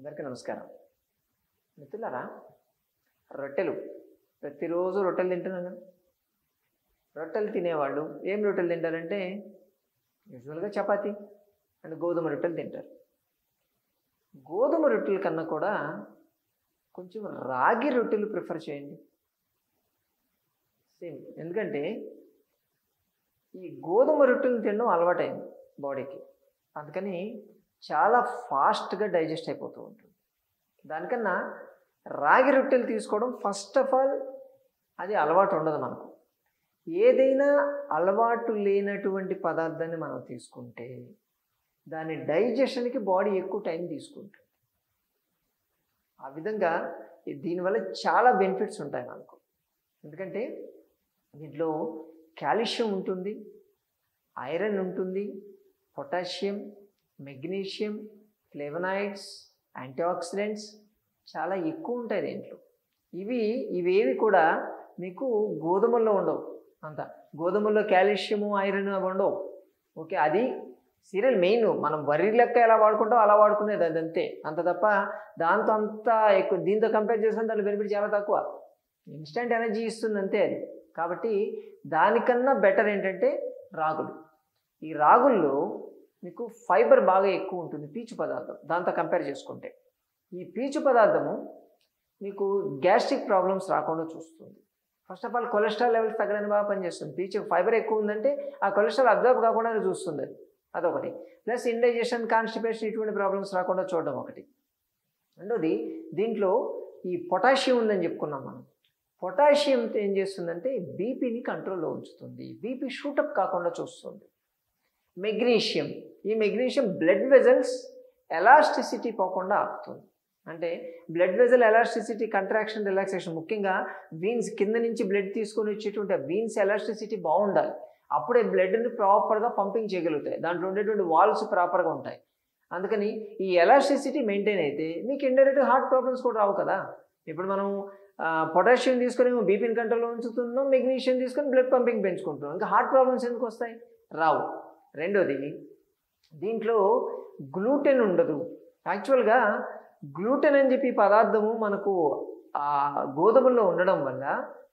అందరికీ నమస్కారం. మిత్రులారా, రొట్టెలు ప్రతిరోజు రొట్టెలు తింటున్నాం కదా. రొట్టెలు తినేవాళ్ళు ఏం రొట్టెలు తింటారంటే యూజువల్గా చపాతీ అండ్ గోధుమ రొట్టెలు తింటారు. గోధుమ రొట్టెల కన్నా కూడా కొంచెం రాగి రొట్టెలు ప్రిఫర్ చేయండి. సేమ్, ఎందుకంటే ఈ గోధుమ రొట్టెలు తినడం అలవాటైంది బాడీకి, అందుకని చాలా ఫాస్ట్గా డైజెస్ట్ అయిపోతూ ఉంటుంది. దానికన్నా రాగి రొట్టెలు తీసుకోవడం ఫస్ట్ ఆఫ్ ఆల్ అది అలవాటు ఉండదు మనకు. ఏదైనా అలవాటు లేనటువంటి పదార్థాన్ని మనం తీసుకుంటే దాని డైజెషన్కి బాడీ ఎక్కువ టైం తీసుకుంటుంది. ఆ విధంగా దీనివల్ల చాలా బెనిఫిట్స్ ఉంటాయి మనకు. ఎందుకంటే దీంట్లో కాల్షియం ఉంటుంది, ఐరన్ ఉంటుంది, పొటాషియం, మెగ్నీషియం, ఫ్లేవనాయిడ్స్, యాంటీఆక్సిడెంట్స్ చాలా ఎక్కువ ఉంటాయి దీంట్లో. ఇవేవి కూడా మీకు గోధుమల్లో ఉండవు. అంత గోధుమల్లో కాల్షియము, ఐరన్ అవి ఉండవు. ఓకే, అది సీరియల్ మెయిన్. మనం వరి లెక్క ఎలా వాడుకుంటాం అలా వాడుకునేది అది అంతే. అంత తప్ప దాంతో అంత ఎక్కువ, దీంతో కంపేర్ చేసిన దాని బెనిఫిట్ చాలా తక్కువ. ఇన్స్టెంట్ ఎనర్జీ ఇస్తుంది అంతే అది. కాబట్టి దానికన్నా బెటర్ ఏంటంటే రాగులు. ఈ రాగుల్లో మీకు ఫైబర్ బాగా ఎక్కువ ఉంటుంది, పీచు పదార్థం దాంతో కంపేర్ చేసుకుంటే. ఈ పీచు పదార్థము మీకు గ్యాస్ట్రిక్ ప్రాబ్లమ్స్ రాకుండా చూస్తుంది. First of all cholesterol levels తగ్గడానికి బాగా పనిచేస్తుంది. పీచు ఫైబర్ ఎక్కువ ఉందంటే ఆ కొలెస్ట్రాల్ అబ్జర్వ్ కాకుండా చూస్తుంది అది, అదొకటి. ప్లస్ ఇండైజెషన్, కాన్స్టిపేషన్ ఇటువంటి ప్రాబ్లమ్స్ రాకుండా చూడడం ఒకటి. రెండోది, దీంట్లో ఈ పొటాషియం ఉందని చెప్పుకున్నాం మనం. పొటాషియం ఏం చేస్తుందంటే బీపీని కంట్రోల్లో ఉంచుతుంది, బీపీ షూటప్ కాకుండా చూస్తుంది. మెగ్నీషియం, ఈ మెగ్నీషియం బ్లడ్ వెజల్స్ ఎలాస్టిసిటీ పోకుండా ఆపుతుంది. అంటే blood vessel elasticity, contraction, relaxation, ముఖ్యంగా వీన్స్ కింద నుంచి బ్లడ్ తీసుకొని వచ్చేటువంటి వీన్స్ ఎలాస్టిసిటీ బాగుండాలి. అప్పుడే బ్లడ్ని ప్రాపర్గా పంపింగ్ చేయగలుగుతాయి. దాంట్లో ఉండేటువంటి వాల్స్ ప్రాపర్గా ఉంటాయి. అందుకని ఈ ఎలాస్టిసిటీ మెయింటైన్ అయితే మీకు ఇండైరెక్ట్ హార్ట్ ప్రాబ్లమ్స్ కూడా రావు కదా. ఇప్పుడు మనం పొటాషియం తీసుకొని బీపీని కంట్రోల్లో ఉంచుతున్నాం, మెగ్నీషియం తీసుకొని బ్లడ్ పంపింగ్ పెంచుకుంటున్నాం, ఇంకా హార్ట్ ప్రాబ్లమ్స్ ఎందుకు వస్తాయి? రావు. రెండోది, దీంట్లో గ్లూటెన్ ఉండదు. యాక్చువల్గా గ్లూటెన్ అని చెప్పి పదార్థము మనకు గోధుమల్లో ఉండడం వల్ల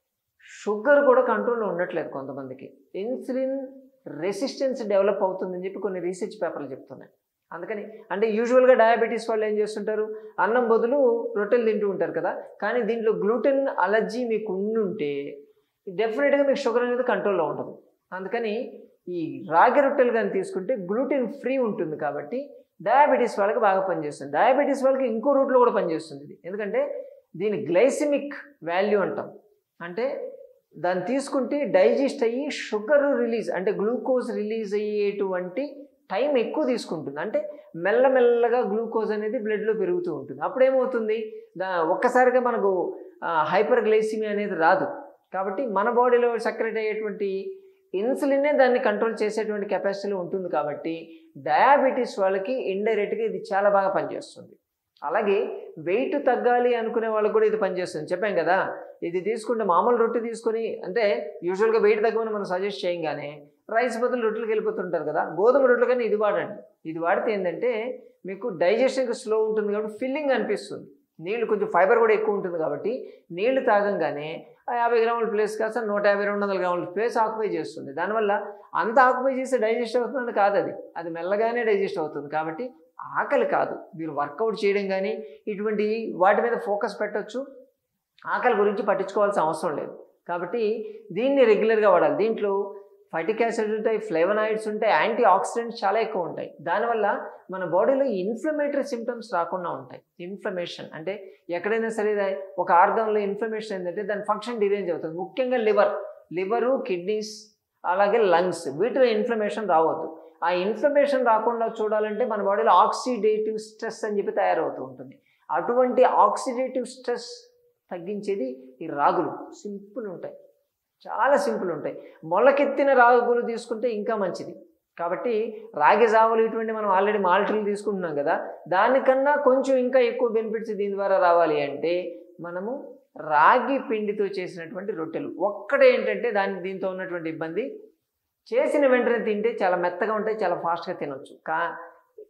షుగర్ కూడా కంట్రోల్లో ఉండట్లేదు కొంతమందికి. ఇన్సులిన్ రెసిస్టెన్స్ డెవలప్ అవుతుందని చెప్పి కొన్ని రీసెర్చ్ పేపర్లు చెప్తున్నాయి. అందుకని అంటే యూజువల్గా డయాబెటీస్ వాళ్ళు ఏం చేస్తుంటారు, అన్నం బదులు రొట్టెలు తింటూ ఉంటారు కదా. కానీ దీంట్లో గ్లూటెన్ అలర్జీ మీకు ఉండుంటే డెఫినెట్గా మీకు షుగర్ అనేది కంట్రోల్లో ఉండదు. అందుకని ఈ రాగి రొట్టెలు కానీ తీసుకుంటే గ్లూటెన్ ఫ్రీ ఉంటుంది కాబట్టి డయాబెటీస్ వాళ్ళకి బాగా పనిచేస్తుంది. డయాబెటీస్ వాళ్ళకి ఇంకో రూట్లో కూడా పనిచేస్తుంది ఇది. ఎందుకంటే దీని గ్లైసిమిక్ వాల్యూ అంటాం. అంటే దాన్ని తీసుకుంటే డైజెస్ట్ అయ్యి షుగర్ రిలీజ్, అంటే గ్లూకోజ్ రిలీజ్ అయ్యేటువంటి టైం ఎక్కువ తీసుకుంటుంది. అంటే మెల్లమెల్లగా గ్లూకోజ్ అనేది బ్లడ్లో పెరుగుతూ ఉంటుంది. అప్పుడేమవుతుంది, ఒక్కసారిగా మనకు హైపర్ గ్లైసిమియా అనేది రాదు. కాబట్టి మన బాడీలో సెక్రెట్ అయ్యేటువంటి ఇన్సులినే దాన్ని కంట్రోల్ చేసేటువంటి కెపాసిటీలో ఉంటుంది. కాబట్టి డయాబెటీస్ వాళ్ళకి ఇండైరెక్ట్గా ఇది చాలా బాగా పనిచేస్తుంది. అలాగే వెయిట్ తగ్గాలి అనుకునే వాళ్ళకి కూడా ఇది పనిచేస్తుంది. చెప్పాం కదా, ఇది తీసుకుంటే మామూలు రొట్టె తీసుకొని, అంటే యూజువల్గా వెయిట్ తగ్గమని మనం సజెస్ట్ చేయంగానే రైస్ బదులు రొట్టెలకు వెళ్ళిపోతుంటారు కదా. గోధుమ రొట్టెలు కానీ ఇది వాడండి. ఇది వాడితే ఏంటంటే మీకు డైజెషన్కి స్లో ఉంటుంది కాబట్టి ఫిల్లింగ్ అనిపిస్తుంది. నీళ్ళు కొంచెం ఫైబర్ కూడా ఎక్కువ ఉంటుంది కాబట్టి నీళ్లు తాగంగానే 50 గ్రాముల ప్లేస్ కాస్త 150-200 గ్రాముల ప్లేస్ ఆక్యుపై చేస్తుంది. దానివల్ల అంత ఆక్యుపై చేస్తే డైజెస్ట్ అవుతుందని కాదు, అది మెల్లగానే డైజెస్ట్ అవుతుంది. కాబట్టి ఆకలి కాదు, మీరు వర్కౌట్ చేయడం కానీ ఇటువంటి వాటి మీద ఫోకస్ పెట్టవచ్చు. ఆకలి గురించి పట్టించుకోవాల్సిన అవసరం లేదు. కాబట్టి దీన్ని రెగ్యులర్గా వాడాలి. దీంట్లో ఫైటిక్ యాసిడ్ ఉంటాయి, ఫ్లేవనాయిడ్స్ ఉంటాయి, యాంటీ ఆక్సిడెంట్స్ చాలా ఎక్కువ ఉంటాయి. దానివల్ల మన బాడీలో ఇన్ఫ్లమేటరీ సిమ్టమ్స్ రాకుండా ఉంటాయి. ఇన్ఫ్లమేషన్ అంటే ఎక్కడైనా సరే ఒక ఆర్గన్లో ఇన్ఫ్లమేషన్ ఏంటంటే దాని ఫంక్షన్ డిరేంజ్ అవుతుంది. ముఖ్యంగా లివరు, కిడ్నీస్, అలాగే లంగ్స్, వీటిలో ఇన్ఫ్లమేషన్ రావద్దు. ఆ ఇన్ఫ్లమేషన్ రాకుండా చూడాలంటే మన బాడీలో ఆక్సిడేటివ్ స్ట్రెస్ అని చెప్పి తయారవుతూ ఉంటుంది. అటువంటి ఆక్సిడేటివ్ స్ట్రెస్ తగ్గించేది ఈ రాగులు. సింపుల్ ఉంటాయి, చాలా సింపుల్ ఉంటాయి. మొలకెత్తిన రాగులు తీసుకుంటే ఇంకా మంచిది. కాబట్టి రాగి జావులు ఇటువంటి మనం ఆల్రెడీ మాల్టులు తీసుకుంటున్నాం కదా, దానికన్నా కొంచెం ఇంకా ఎక్కువ బెనిఫిట్స్ దీని ద్వారా రావాలి అంటే మనము రాగి పిండితో చేసినటువంటి రొట్టెలు. ఒక్కటే ఏంటంటే దీంతో ఉన్నటువంటి ఇబ్బంది, చేసిన వెంటనే తింటే చాలా మెత్తగా ఉంటాయి, చాలా ఫాస్ట్గా తినొచ్చు.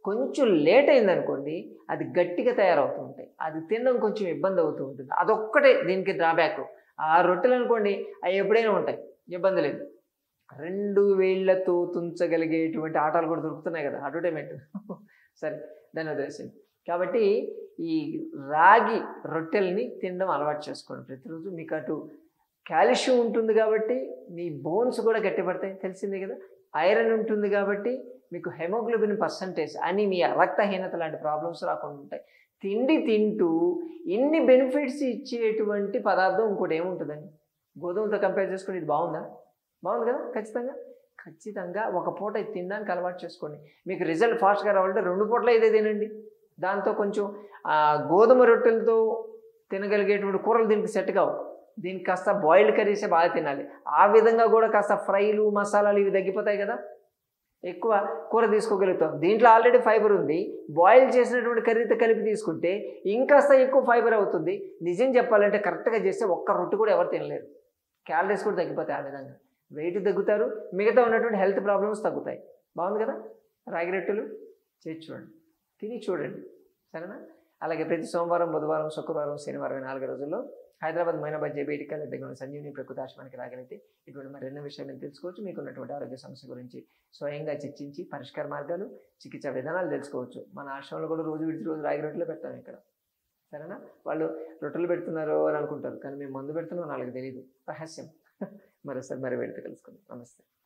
కొంచెం లేట్ అయిందనుకోండి అది గట్టిగా తయారవుతూ ఉంటాయి, అది తినడం కొంచెం ఇబ్బంది అవుతూ ఉంటుంది. అదొక్కటే దీనికి డ్రాబ్యాక్. ఆ రొట్టెలు అనుకోండి అవి ఎప్పుడైనా ఉంటాయి, ఇబ్బంది లేదు. 2 వేళ్లతో తుంచగలిగేటువంటి ఆటలు కూడా దొరుకుతున్నాయి కదా, అడ్వర్టైజ్మెంట్. సరే, దాన్ని వదిలేసింది. కాబట్టి ఈ రాగి రొట్టెల్ని తినడం అలవాటు చేసుకోండి ప్రతిరోజు. మీకు అటు కాల్షియం ఉంటుంది కాబట్టి మీ బోన్స్ కూడా గట్టిపడతాయి, తెలిసిందే కదా. ఐరన్ ఉంటుంది కాబట్టి మీకు హెమోగ్లోబిన్ పర్సంటేజ్, అనీమియా, రక్తహీనత లాంటి ప్రాబ్లమ్స్ రాకుండా ఉంటాయి. తిండి తింటూ ఇన్ని బెనిఫిట్స్ ఇచ్చేటువంటి పదార్థం ఇంకోటి ఏముంటుందండి? గోధుమలతో కంపేర్ చేసుకుని ఇది బాగుందా? బాగుంది కదా. ఖచ్చితంగా ఒక పూట ఇది తినడానికి అలవాటు చేసుకోండి. మీకు రిజల్ట్ ఫాస్ట్గా రావాలంటే 2 పూటలు ఇదే తినండి. దాంతో కొంచెం గోధుమ రొట్టెలతో తినగలిగేటువంటి కూరలు దీనికి సెట్ కావు. దీనికి కాస్త బాయిల్డ్ కర్రీసే బాగా తినాలి. ఆ విధంగా కూడా కాస్త ఫ్రైలు, మసాలాలు ఇవి తగ్గిపోతాయి కదా, ఎక్కువ కూర తీసుకోగలుగుతాం. దీంట్లో ఆల్రెడీ ఫైబర్ ఉంది. బాయిల్ చేసినటువంటి కర్రీతో కలిపి తీసుకుంటే ఇంకాస్త ఎక్కువ ఫైబర్ అవుతుంది. నిజం చెప్పాలంటే కరెక్ట్గా చేస్తే ఒక్క రొట్టె కూడా ఎవరు తినలేరు. క్యాలరీస్ కూడా తగ్గిపోతాయి. ఆ విధంగా వెయిట్ తగ్గుతారు, మిగతా ఉన్నటువంటి హెల్త్ ప్రాబ్లమ్స్ తగ్గుతాయి. బాగుంది కదా. రాగి రొట్టెలు చేసి చూడండి, తిని చూడండి, సరేనా. అలాగే ప్రతి సోమవారం, బుధవారం, శుక్రవారం, శనివారం 4 రోజుల్లో హైదరాబాద్ మైనాబాద్ జేబీటీ కాలేజ్ దగ్గర ఉన్న సంజీవని ప్రకృతి ఆశ్రమానికి రాగలిగితే ఇటువంటి మరెన్నో విషయాలను తెలుసుకోవచ్చు. మీకు ఉన్నటువంటి ఆరోగ్య సమస్య గురించి స్వయంగా చర్చించి పరిష్కార మార్గాలు, చికిత్సా విధానాలు తెలుసుకోవచ్చు. మన ఆశ్రమంలో కూడా రోజు విడిచి రోజు రాగి రొట్టెలు పెడతాం ఇక్కడ, సరేనా. వాళ్ళు రొట్టెలు పెడుతున్నారు అని అనుకుంటారు, కానీ మేము మందు పెడుతున్నాం వాళ్ళకి తెలియదు, రహస్యం. మరోసారి మరి వెళ్తే కలుసుకుందాం. నమస్తే.